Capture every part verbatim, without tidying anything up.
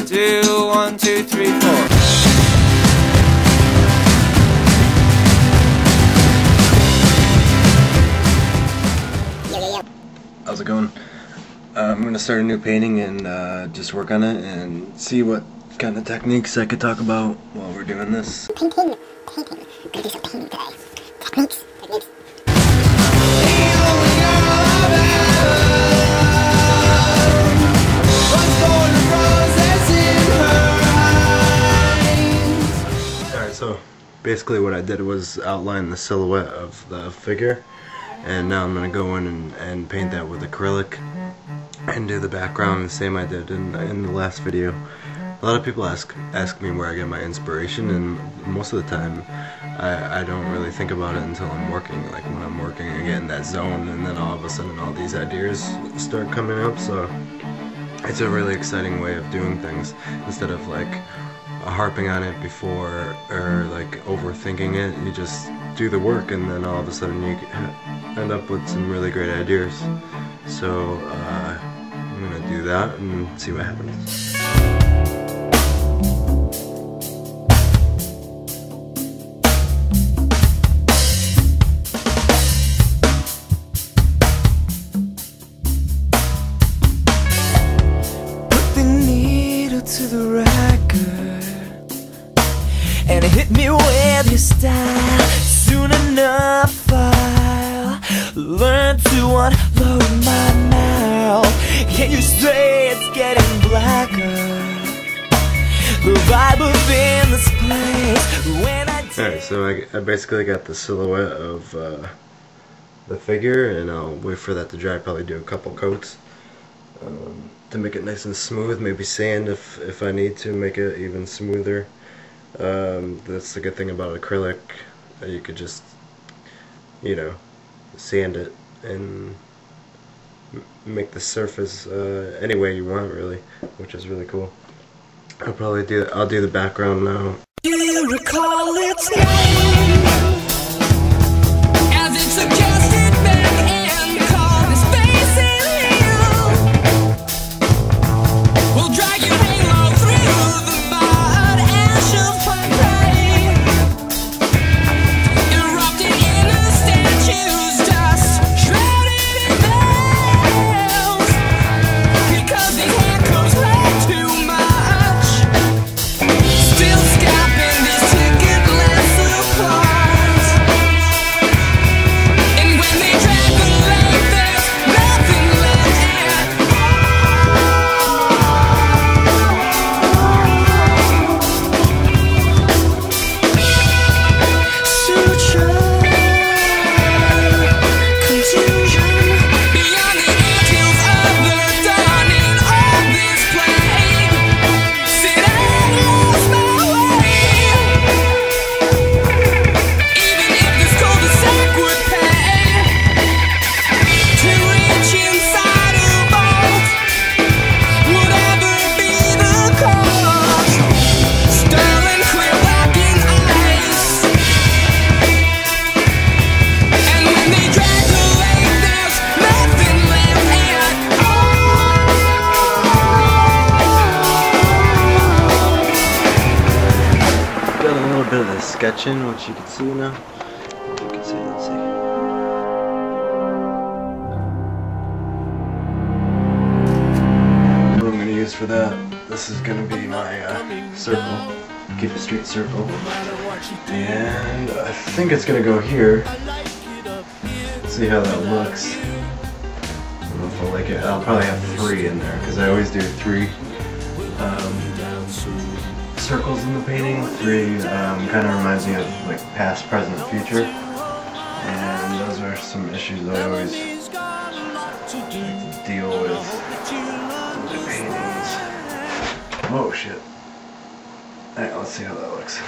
two, one, two, three, four. How's it going? Uh, I'm gonna start a new painting and uh, just work on it and see what kind of techniques I could talk about while we're doing this. Painting, painting. I'm gonna do some painting today. Techniques, techniques. Alright, so basically what I did was outline the silhouette of the figure, and now I'm gonna go in and, and paint that with acrylic and do the background the same I did in, in the last video. A lot of people ask ask me where I get my inspiration, and most of the time I, I don't really think about it until I'm working. Like when I'm working, I get in that zone, and then all of a sudden all these ideas start coming up. So it's a really exciting way of doing things, instead of like harping on it before or like overthinking it. You just do the work, and then all of a sudden you end up with some really great ideas. So uh, I'm gonna do that and see what happens. To the record, and it hit me with your style. Soon enough I'll learn to unload my mouth. Can you say it's getting blacker? The vibe within this place when I Alright, so I, I basically got the silhouette of uh, the figure, and I'll wait for that to dry. Probably do a couple coats um, to make it nice and smooth. Maybe sand if, if I need to make it even smoother. Um, that's the good thing about acrylic. Uh, you could just, you know, sand it and m make the surface uh, any way you want, really, which is really cool. I'll probably do I'll do the background now. Do you recall its name as it suggested back and called his face in you? We'll drag your halo through the mud, ash of Pompeii, erupting in the statue's dust, shrouded in bells, because these handcuffs weigh too much. Still scalping this ticket less apart, and when they drag the length, there's nothing left at suture, contusion, beyond the anthills of the dawning of this plague. Sit and lose my way, even if this cul-de-sac would pay to reach inside a vault, whatever be the cost. Sterling clear lacking ice, and when they drag the length, there's nothing left at Got a little bit of the sketching, which you can see now. You can see, let's see. What I'm gonna use for that, this is gonna be my uh, circle. Keep a straight circle. And I think it's gonna go here. Let's see how that looks. I don't know if I like it. I'll probably have three in there, because I always do three um, circles in the painting. Three um, kind of reminds me of like past, present, future, and those are some issues I always like to deal with with the paintings. Oh shit! Alright, let's see how that looks.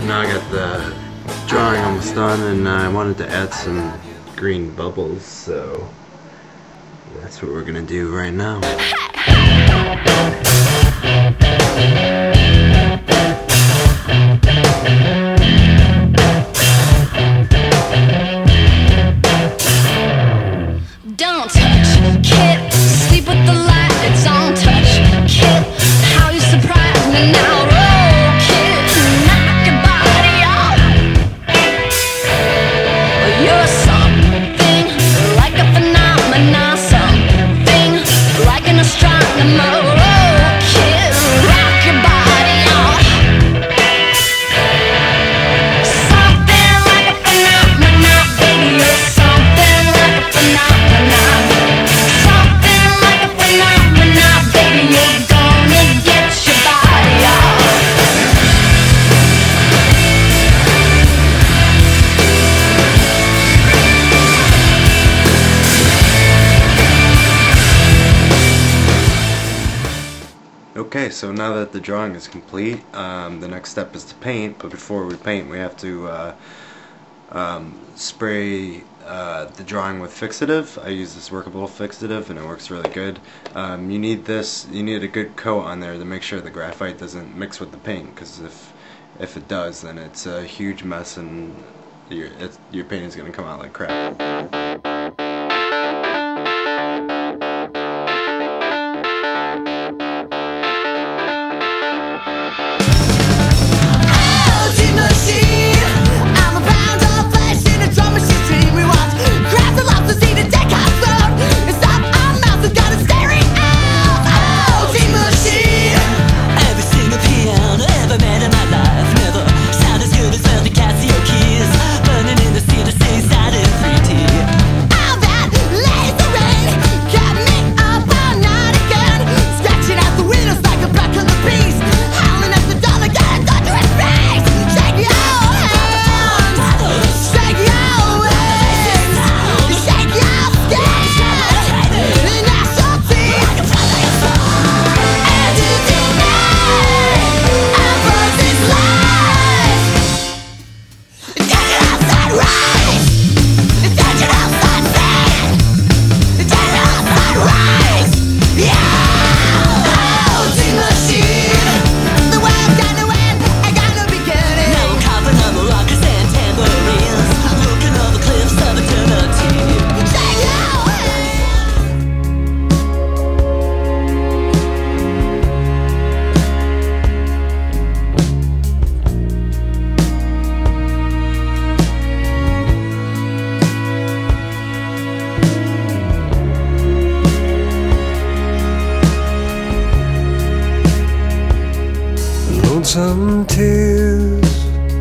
Now I got the drawing almost done, and I wanted to add some green bubbles, so that's what we're gonna do right now. Don't touch, kid. Sleep with the lights on. Touch, kid. How you surprise me now. Roll, kid. Knock your body off. You're something like a phenomenon. Something like an astronomer. Roll, kid. Rock your body off. Something like a phenomenon, baby. You're something like a phenomenon. Something like a phenomenon, baby. You're gonna get your body off. Okay, so now that the drawing is complete, um, the next step is to paint, but before we paint we have to uh, um, spray uh, the drawing with fixative. I use this workable fixative and it works really good. Um, you need this, you need a good coat on there to make sure the graphite doesn't mix with the paint, because if if it does, then it's a huge mess and your, it's, your painting's going to come out like crap. Some tears,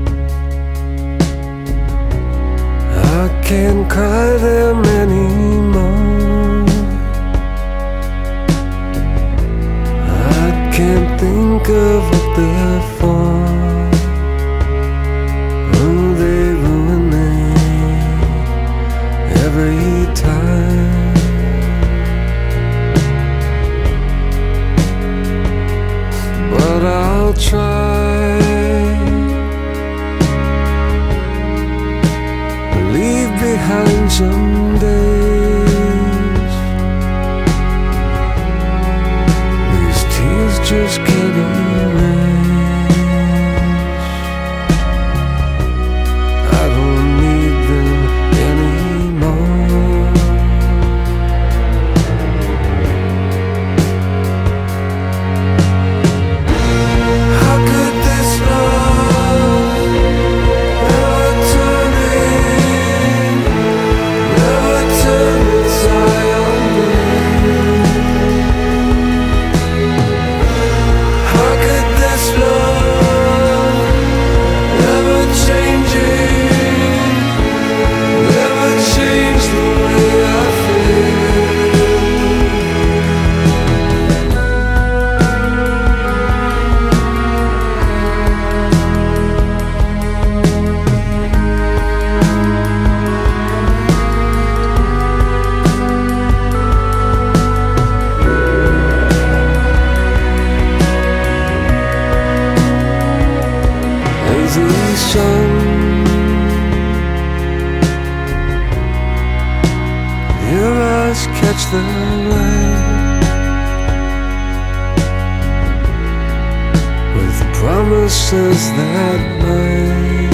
I can't cry them anymore. I can't think of what they're for. Oh, they ruin me every time. But I'll try. Leave behind some days. These tears just can't erase. the light with promises that might